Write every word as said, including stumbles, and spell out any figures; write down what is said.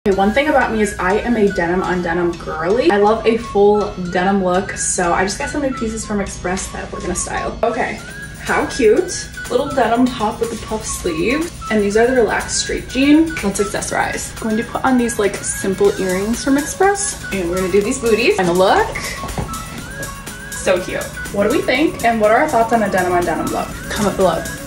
Okay, one thing about me is I am a denim on denim girly. I love a full denim look, so I just got so many pieces from Express that we're gonna style. Okay, how cute. Little denim top with a puff sleeve. And these are the relaxed straight jean. Let's accessorize. I'm going to put on these like simple earrings from Express. And we're gonna do these booties. And a look. So cute. What do we think? And what are our thoughts on a denim on denim look? Comment below.